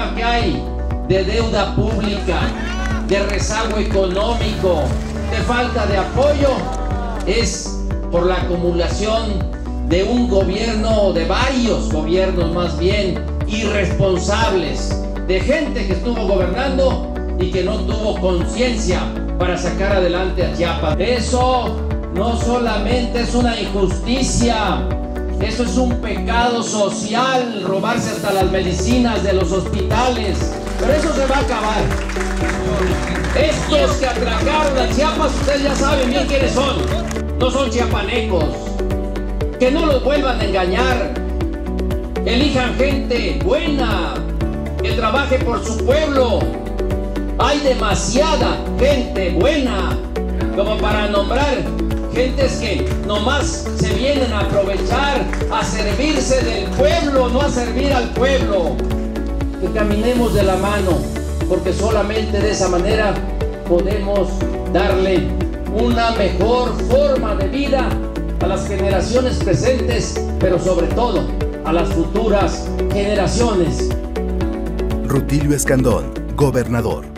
problema que hay de deuda pública, de rezago económico, de falta de apoyo, es por la acumulación de un gobierno, de varios gobiernos más bien, irresponsables, de gente que estuvo gobernando y que no tuvo conciencia para sacar adelante a Chiapas. Eso no solamente es una injusticia, eso es un pecado social, robarse hasta las medicinas de los hospitales, pero eso se va a acabar. Estos que atracaron a Chiapas, ustedes ya saben bien quiénes son, no son chiapanecos, que no los vuelvan a engañar, elijan gente buena, que trabaje por su pueblo. Hay demasiada gente buena como para nombrar gentes que nomás se vienen a aprovechar, a servirse del pueblo, no a servir al pueblo. Que caminemos de la mano, porque solamente de esa manera podemos darle una mejor forma de vida a las generaciones presentes, pero sobre todo a las futuras generaciones. Rutilio Escandón, gobernador.